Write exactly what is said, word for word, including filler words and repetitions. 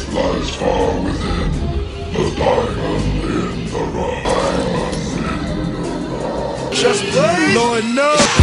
lies far within, the diamond in the rough. Just please! Lord, no!